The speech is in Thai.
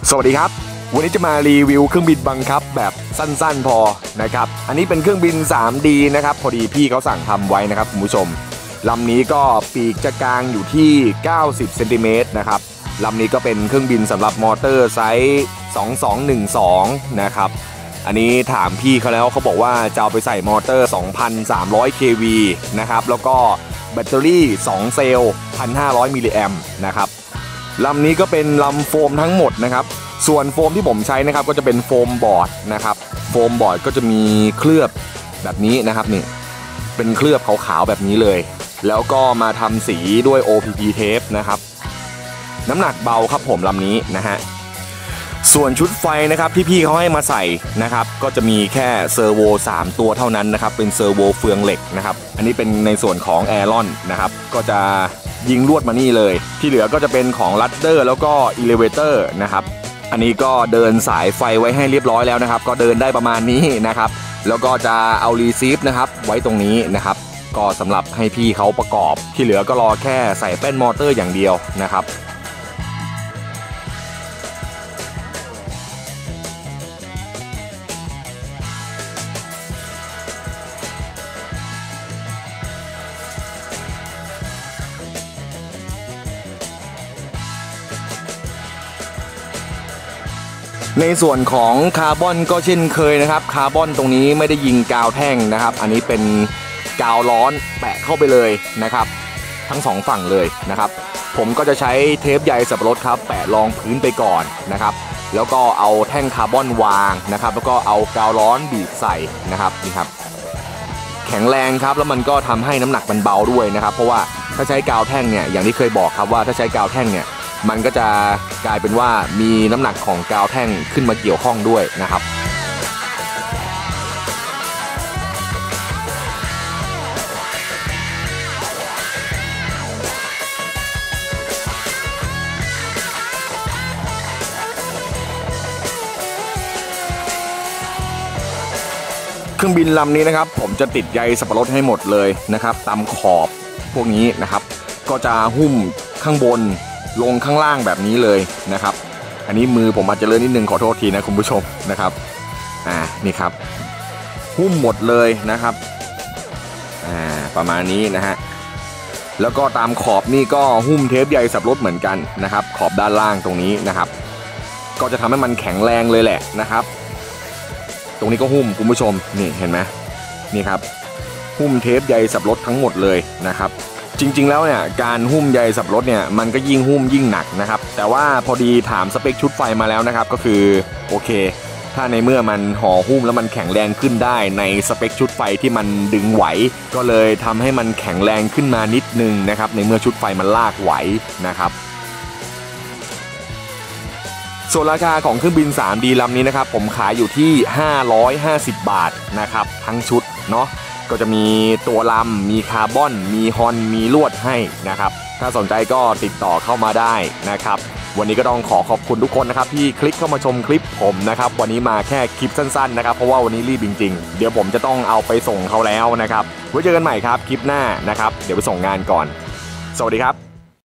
สวัสดีครับวันนี้จะมารีวิวเครื่องบินบังคับแบบสั้นๆพอนะครับอันนี้เป็นเครื่องบิน 3D นะครับพอดีพี่เขาสั่งทำไว้นะครับคุณผู้ชมลำนี้ก็ปีกจะกลางอยู่ที่90เซนติเมตรนะครับลำนี้ก็เป็นเครื่องบินสำหรับมอเตอร์ไซส์2212นะครับอันนี้ถามพี่เขาแล้วเขาบอกว่าจะเอาไปใส่มอเตอร์ 2,300 kV นะครับแล้วก็แบตเตอรี่2เซลล์ 1,500 มิลลิแอมป์นะครับลำนี้ก็เป็นลำโฟมทั้งหมดนะครับส่วนโฟมที่ผมใช้นะครับก็จะเป็นโฟมบอร์ดนะครับโฟมบอร์ดก็จะมีเคลือบแบบนี้นะครับนี่เป็นเคลือบขาวๆแบบนี้เลยแล้วก็มาทำสีด้วย OPP เทปนะครับน้ำหนักเบาครับผมลำนี้นะฮะส่วนชุดไฟนะครับที่พี่เขาให้มาใส่นะครับก็จะมีแค่เซอร์โว3ตัวเท่านั้นนะครับเป็นเซอร์โวเฟืองเหล็กนะครับอันนี้เป็นในส่วนของแอรอนนะครับก็จะยิงลวดมานี่เลยที่เหลือก็จะเป็นของลัดเดอร์แล้วก็อิเลเวเตอร์นะครับอันนี้ก็เดินสายไฟไว้ให้เรียบร้อยแล้วนะครับก็เดินได้ประมาณนี้นะครับแล้วก็จะเอารีซีฟนะครับไว้ตรงนี้นะครับก็สำหรับให้พี่เขาประกอบที่เหลือก็รอแค่ใส่แป้นมอเตอร์อย่างเดียวนะครับในส่วนของคาร์บอนก็เช่นเคยนะครับคาร์บอนตรงนี้ไม่ได้ยิงกาวแท่งนะครับอันนี้เป็นกาวร้อนแปะเข้าไปเลยนะครับทั้งสองฝั่งเลยนะครับผมก็จะใช้เทปใยสับปะรดครับแปะรองพื้นไปก่อนนะครับแล้วก็เอาแท่งคาร์บอนวางนะครับแล้วก็เอากาวร้อนบีบใส่นะครับนี่ครับแข็งแรงครับแล้วมันก็ทำให้น้ำหนักมันเบาด้วยนะครับเพราะว่าถ้าใช้กาวแท่งเนี่ยอย่างที่เคยบอกครับว่าถ้าใช้กาวแท่งเนี่ยมันก็จะกลายเป็นว่ามีน้ำหนักของกาวแท่งขึ้นมาเกี่ยวข้องด้วยนะครับเครื่องบินลำนี้นะครับผมจะติดใยสับปะรดให้หมดเลยนะครับตามขอบพวกนี้นะครับก็จะหุ้มข้างบนลงข้างล่างแบบนี้เลยนะครับอันนี้มือผมอาจจะเลอะนิดนึงขอโทษทีนะคุณผู้ชมนะครับนี่ครับหุ้มหมดเลยนะครับประมาณนี้นะฮะแล้วก็ตามขอบนี่ก็หุ้มเทปใยสับปะรดเหมือนกันนะครับขอบด้านล่างตรงนี้นะครับก็จะทำให้มันแข็งแรงเลยแหละนะครับตรงนี้ก็หุ้มคุณผู้ชมนี่เห็นไหมนี่ครับหุ้มเทปใยสับปะรดทั้งหมดเลยนะครับจริงๆแล้วเนี่ยการหุ้มใยสับปะรดเนี่ยมันก็ยิ่งหุ้มยิ่งหนักนะครับแต่ว่าพอดีถามสเปคชุดไฟมาแล้วนะครับก็คือโอเคถ้าในเมื่อมันห่อหุ้มแล้วมันแข็งแรงขึ้นได้ในสเปคชุดไฟที่มันดึงไหวก็เลยทำให้มันแข็งแรงขึ้นมานิดนึงนะครับในเมื่อชุดไฟมันลากไหวนะครับส่วนราคาของเครื่องบิน 3D ลำนี้นะครับผมขายอยู่ที่550 บาทนะครับทั้งชุดเนาะก็จะมีตัวลำมีคาร์บอนมีฮอนมีลวดให้นะครับถ้าสนใจก็ติดต่อเข้ามาได้นะครับวันนี้ก็ต้องขอบคุณทุกคนนะครับที่คลิกเข้ามาชมคลิปผมนะครับวันนี้มาแค่คลิปสั้นๆนะครับเพราะว่าวันนี้รีบจริงๆเดี๋ยวผมจะต้องเอาไปส่งเขาแล้วนะครับไว้เจอกันใหม่ครับคลิปหน้านะครับเดี๋ยวไปส่งงานก่อนสวัสดีครับ